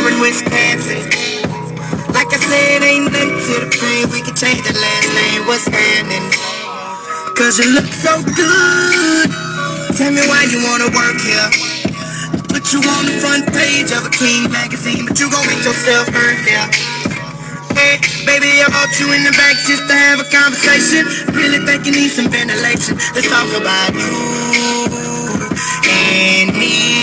in Wisconsin. Like I said, ain't nothing to the crib. We can change the last name. What's happening? Cause you look so good. Tell me why you wanna work here. Put you on the front page of a King magazine, but you gon' make yourself hurt here. Hey, baby, I brought you in the back just to have a conversation. Really think you need some ventilation. Let's talk about you and me.